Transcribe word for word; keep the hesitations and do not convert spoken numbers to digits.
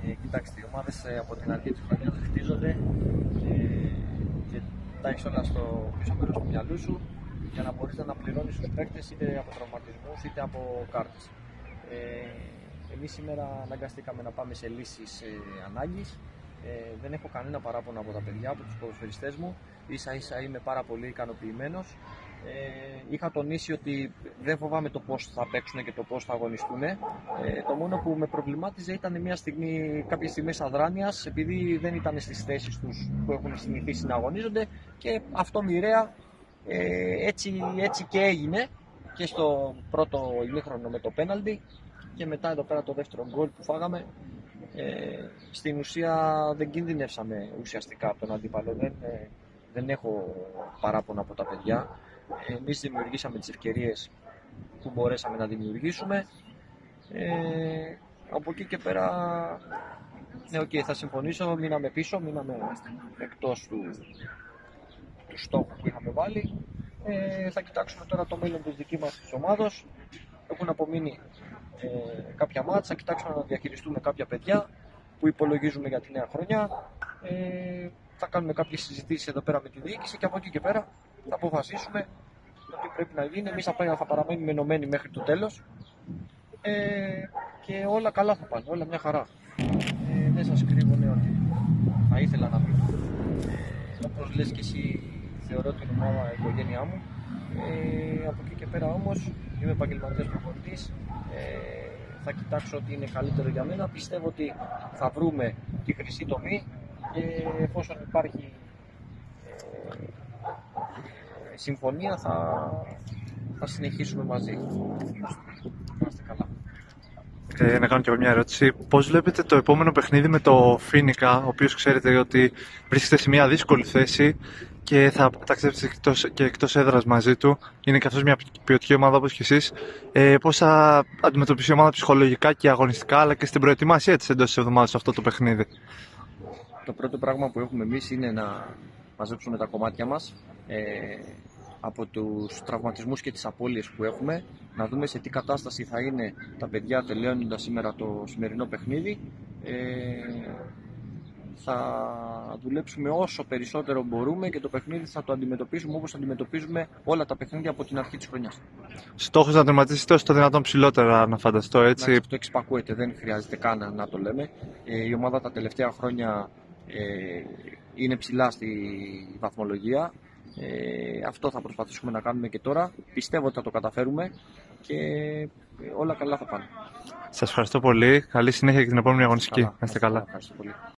Ε, κοιτάξτε, οι ομάδες ε, από την αρχή της χρονιάς χτίζονται ε, και τα έχεις όλα στο πίσω μέρος του μυαλού σου για να μπορείς να αναπληρώνεις τους παίκτες είτε από τραυματισμούς είτε από κάρτες. Ε, εμείς σήμερα αναγκαστήκαμε να πάμε σε λύσεις ε, ανάγκης. Ε, δεν έχω κανένα παράπονο από τα παιδιά, από τους ποδοσφαιριστές μου. Ίσα ίσα είμαι πάρα πολύ ικανοποιημένος. Ε, είχα τονίσει ότι δεν φοβάμαι το πώς θα παίξουν και το πώς θα αγωνιστούν. Ε, το μόνο που με προβλημάτιζε ήταν μια στιγμή, κάποιες στιγμές αδράνειας, επειδή δεν ήταν στις θέσεις τους που έχουν συνηθίσει να αγωνίζονται, και αυτό μοιραία ε, έτσι, έτσι και έγινε και στο πρώτο ημίχρονο με το πέναλτι και μετά εδώ πέρα το δεύτερο γκολ που φάγαμε. Ε, στην ουσία δεν κινδυνεύσαμε ουσιαστικά από τον αντίπαλο. Δεν, ε, δεν έχω παράπονα από τα παιδιά. Εμείς δημιουργήσαμε τις ευκαιρίες που μπορέσαμε να δημιουργήσουμε. Ε, από εκεί και πέρα, ναι, okay, θα συμφωνήσω, μείναμε πίσω, μείναμε εκτός του, του στόχου που είχαμε βάλει. Ε, θα κοιτάξουμε τώρα το μέλλον της δικής μας της ομάδος. Έχουν απομείνει ε, κάποια μάτσα, θα κοιτάξουμε να διαχειριστούμε κάποια παιδιά που υπολογίζουμε για τη νέα χρονιά. Ε, θα κάνουμε κάποιες συζητήσεις εδώ πέρα με τη διοίκηση και από εκεί και πέρα θα αποφασίσουμε το τι πρέπει να γίνει. Εμείς θα, θα παραμένουμε ενωμένοι μέχρι το τέλος ε, και όλα καλά θα πάνε, όλα μια χαρά. Ε, δεν σας κρύβω, ναι, ότι θα ήθελα να μείνω. Ε, όπως λες και εσύ, θεωρώ την ομάδα η οικογένειά μου. Ε, από εκεί και πέρα όμως είμαι επαγγελματίας προπονητής. Ε, θα κοιτάξω ότι είναι καλύτερο για μένα. Πιστεύω ότι θα βρούμε τη χρυσή τομή και εφόσον υπάρχει ε, συμφωνία θα, θα συνεχίσουμε μαζί. Είμαστε καλά. Ε, να κάνω και μια ερώτηση. Πώς βλέπετε το επόμενο παιχνίδι με το Φοίνικα, ο οποίος ξέρετε ότι βρίσκεται σε μια δύσκολη θέση και θα ταξιδέψετε εκτός, και εκτός έδρας μαζί του. Είναι και αυτός μια ποιοτική ομάδα όπως και εσείς. Ε, πώς θα αντιμετωπίσει η ομάδα ψυχολογικά και αγωνιστικά, αλλά και στην προετοιμασία της εντός της εβδομάδας αυτό το παιχνίδι? Το πρώτο πράγμα που έχουμε εμείς είναι να μαζέψουμε τα κομμάτια μας ε, από τους τραυματισμούς και τις απώλειες που έχουμε, να δούμε σε τι κατάσταση θα είναι τα παιδιά τελειώνοντας σήμερα το σημερινό παιχνίδι. Ε, θα δουλέψουμε όσο περισσότερο μπορούμε και το παιχνίδι θα το αντιμετωπίσουμε όπως αντιμετωπίζουμε όλα τα παιχνίδια από την αρχή της χρονιάς. Στόχος να τερματίσετε όσο το δυνατόν ψηλότερα, να φανταστώ, έτσι. Αυτό εξυπακούεται, δεν χρειάζεται καν να το λέμε. Ε, η ομάδα τα τελευταία χρόνια ε, είναι ψηλά στη βαθμολογία. Ε, αυτό θα προσπαθήσουμε να κάνουμε και τώρα. Πιστεύω ότι θα το καταφέρουμε και όλα καλά θα πάνε. Σας ευχαριστώ πολύ. Καλή συνέχεια και την επόμενη αγωνιστική. Καλά, να είστε καλά. Ευχαριστώ πολύ.